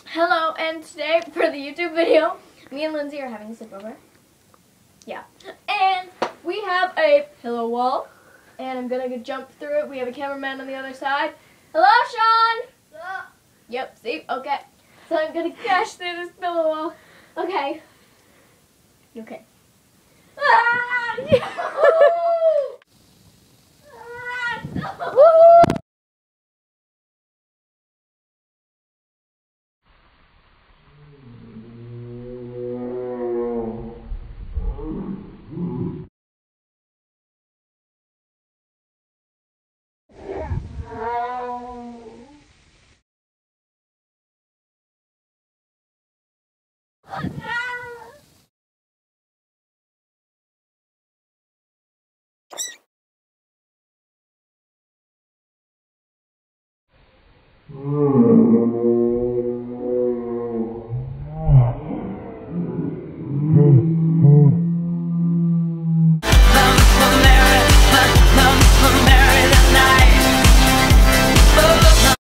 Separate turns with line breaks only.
Hello, and today for the YouTube video, me and Lindsay are having a sleepover. Yeah. And we have a pillow wall, and I'm gonna jump through it. We have a cameraman on the other side. Hello, Sean! Yep, see? Okay. So I'm gonna crash through this pillow wall. Okay. Okay. Ah!